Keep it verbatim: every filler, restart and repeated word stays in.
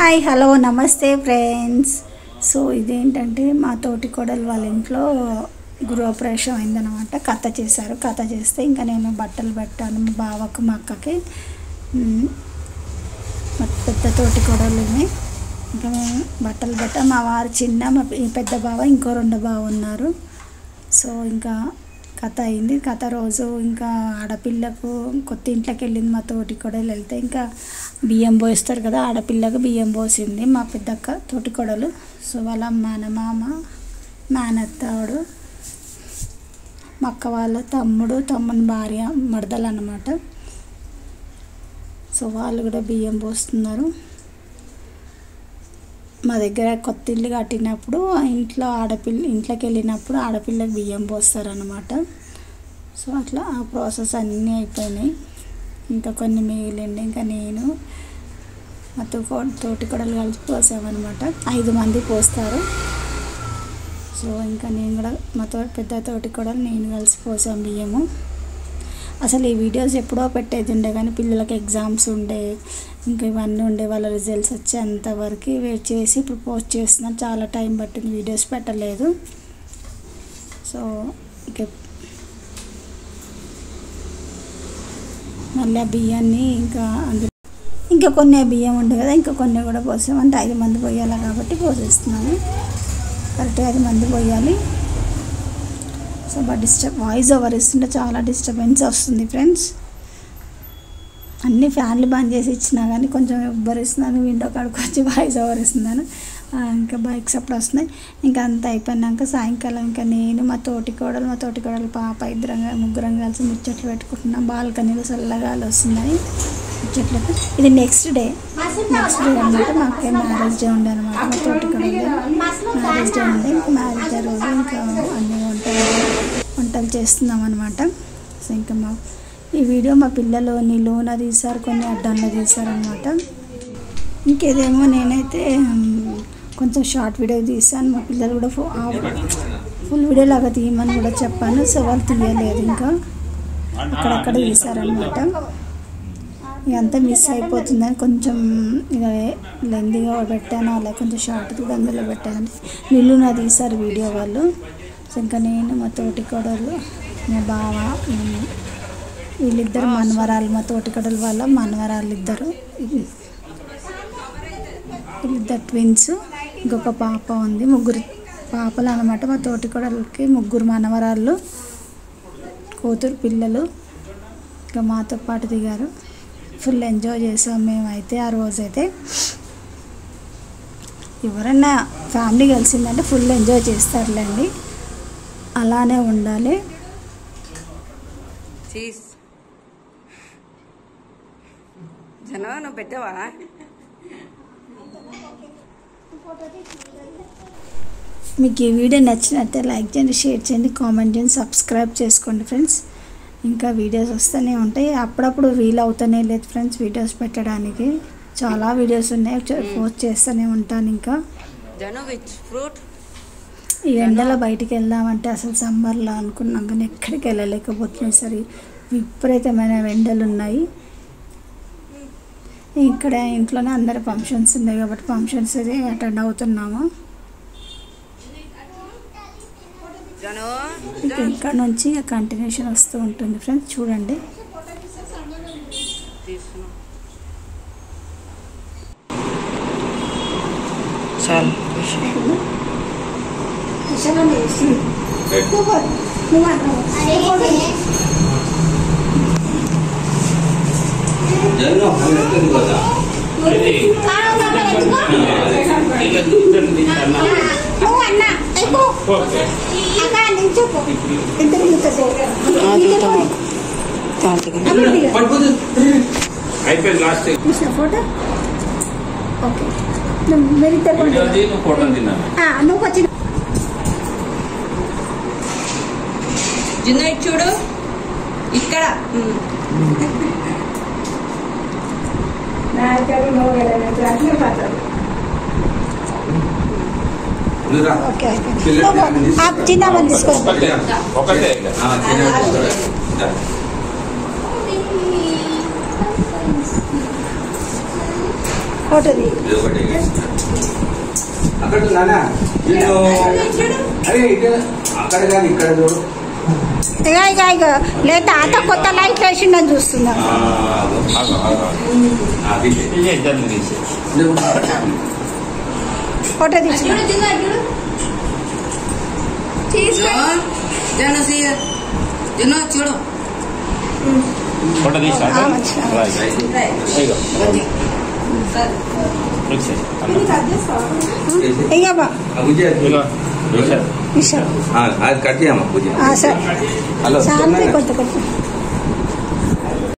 Hi hello నమస్తే friends. So ఇదేంటంటే మా తోటి కోడలు వాళ్ళ ఇంట్లో గృహప్రవేశం అయిందనమాట. కథ చేశారు. కథ చేస్తే ఇంకా నేను బట్టలు పెట్టాను మా బావకు మా అక్కకి. మా పెద్ద తోటి కోడలుని ఇంకా మేము బట్టలు పెట్టాం. మా వారు చిన్న, మా పెద్ద బావ ఇంకో రెండు బావ ఉన్నారు. సో ఇంకా కథ అయింది. కథ రోజు ఇంకా ఆడపిల్లకు కొత్త ఇంట్లోకి వెళ్ళింది మా తోటి కోడలు. వెళ్తే ఇంకా బియ్యం పోస్తారు కదా, ఆడపిల్లకు బియ్యం పోసింది మా పెద్దక్క తోటి కోడలు. సో వాళ్ళ మేనమామ, మేనత్తాడు, మా అక్క వాళ్ళ తమ్ముడు, తమ్ముని భార్య, మరదలు అన్నమాట. సో వాళ్ళు కూడా బియ్యం పోస్తున్నారు. మా దగ్గర కొత్త ఇల్లు కట్టినప్పుడు ఇంట్లో ఆడపిల్ల ఇంట్లోకి వెళ్ళినప్పుడు ఆడపిల్లకి బియ్యం పోస్తారనమాట. సో అట్లా ఆ ప్రాసెస్ అన్నీ అయిపోయినాయి. ఇంకా కొన్ని మిగిలిండి. ఇంకా నేను మా తో తోటి కోడలు కలిసి పోసామన్నమాట. ఐదు మంది పోస్తారు. సో ఇంకా నేను కూడా మా తో పెద్ద తోటి కోడలు నేను కలిసి పోసాం బియ్యము. అసలు ఈ వీడియోస్ ఎప్పుడో పెట్టేది ఉండే కానీ పిల్లలకి ఎగ్జామ్స్ ఉండే, ఇంకా ఇవన్నీ ఉండే, వాళ్ళ రిజల్ట్స్ వచ్చేంతవరకు వెయిట్ చేసి ఇప్పుడు పోస్ట్ చేస్తున్నాను. చాలా టైం పట్టింది, వీడియోస్ పెట్టలేదు. సో ఇంకా మళ్ళీ ఆ బియ్యాన్ని ఇంకా అందులో ఇంకా కొన్ని బియ్యం ఉండే కదా, ఇంకా కొన్ని కూడా పోసాం. అంటే ఐదు మంది పోయాలి కాబట్టి పోసేస్తున్నాను. కరెక్ట్గా ఐదు మంది పోయాలి. So but disturb voice over ఇస్తుంటే చాలా డిస్టర్బెన్స్ వస్తుంది ఫ్రెండ్స్. అన్ని ఫ్యాన్లు బంద్ చేసి ఇచ్చినా కానీ కొంచెం ఉబ్బరిస్తున్నాను. విండో కాడికి వచ్చి వాయిస్ ఓవర్ ఇస్తున్నాను. ఇంకా బైక్స్ అప్పుడు వస్తున్నాయి. ఇంకా అంతా అయిపోయినాక సాయంకాలం ఇంకా నేను మా తోటి కోడలు మా తోటి కోడలు పాప ఇద్దరం ముగ్గురం కలిసి ముచ్చట్లు పెట్టుకుంటున్నాం. బాల్కనీలో చల్లగాలి వస్తున్నాయి ముచ్చట్లకు. ఇది నెక్స్ట్ డే నెక్స్ట్ డే అనమాట. మాకే మ్యారేజ్ డే ఉండే అనమాట. మా తోటి కోడలు మ్యారేజ్ డే ఉండే. మ్యారేజ్ డే రోజు ఇంకా అన్ని వంటలు వంటలు చేస్తున్నాం అనమాట. సో ఇంకా మా ఈ వీడియో మా పిల్లలు నిలువున తీశారు, కొన్ని అడ్డంలో తీశారనమాట. ఇంకేదేమో నేనైతే కొంచెం షార్ట్ వీడియో తీసాను. మా పిల్లలు కూడా ఫుల్ వీడియో లాగా తీయమని కూడా చెప్పాను. సో వాళ్ళు తీయలేదు, ఇంకా అక్కడక్కడ తీశారనమాట. ఇదంతా మిస్ అయిపోతుందని కొంచెం ఇక లెందీగా పెట్టాను, అలా కొంచెం షార్ట్ కూడా అందులో పెట్టాను. నిలువున తీశారు వీడియో వాళ్ళు. సో ఇంకా నేను మా తోటి కోడలు మా బావ వీళ్ళిద్దరు మనవరాలు, మా తోటి కోడలు వాళ్ళ మనవరాలు ఇద్దరు, వీళ్ళిద్దరు ట్విన్స్. ఇంకొక పాప ఉంది. ముగ్గురు పాపలు అనమాట. మా తోటి కోడలకి ముగ్గురు మనవరాళ్ళు, కూతురు పిల్లలు. ఇంకా మాతో పాటు దిగారు. ఫుల్ ఎంజాయ్ చేసాం మేమైతే ఆ రోజైతే. ఎవరన్నా ఫ్యామిలీ కలిసిందంటే ఫుల్ ఎంజాయ్ చేస్తారులేండి, అలానే ఉండాలి. జనో నువ్వు పెట్టావా? మీకు ఈ వీడియో నచ్చినట్టే లైక్ చేయండి, షేర్ చేయండి, కామెంట్ చేయండి, సబ్స్క్రైబ్ చేసుకోండి ఫ్రెండ్స్. ఇంకా వీడియోస్ వస్తూనే ఉంటాయి. అప్పుడప్పుడు వీలు అవుతూనే లేదు ఫ్రెండ్స్ వీడియోస్ పెట్టడానికి. చాలా వీడియోస్ ఉన్నాయి, పోస్ట్ చేస్తూనే ఉంటాను. ఇంకా ఈ ఎండలో బయటికి వెళ్దామంటే అసలు సమ్మర్లో అనుకున్నాం కానీ ఎక్కడికి వెళ్ళలేకపోతున్నాయి. సరే విపరీతమైన ఎండలు ఉన్నాయి. ఇక్కడ ఇంట్లోనే అందరు ఫంక్షన్స్ ఉన్నాయి కాబట్టి ఫంక్షన్స్ అటెండ్ అవుతున్నాము. ఇక్కడ నుంచి కంటిన్యూషన్ వస్తూ ఉంటుంది ఫ్రెండ్స్, చూడండి. Photo okay. నువ్వు వచ్చి చూడు ఇక్కడ చిన్న మంది తీసుకోండి. ఫోటోది అక్కడ అక్కడ కానీ ఇక్కడ చూడు. ఇక ఇక ఇక లేదా తాత కొత్త లైట్ వేసిండని చూస్తున్నా. ఫోటో తీసిన చూడు ఫోటో తీసా అది కట్ చేయమ్మా పూజ. సరే కొత్త కొత్త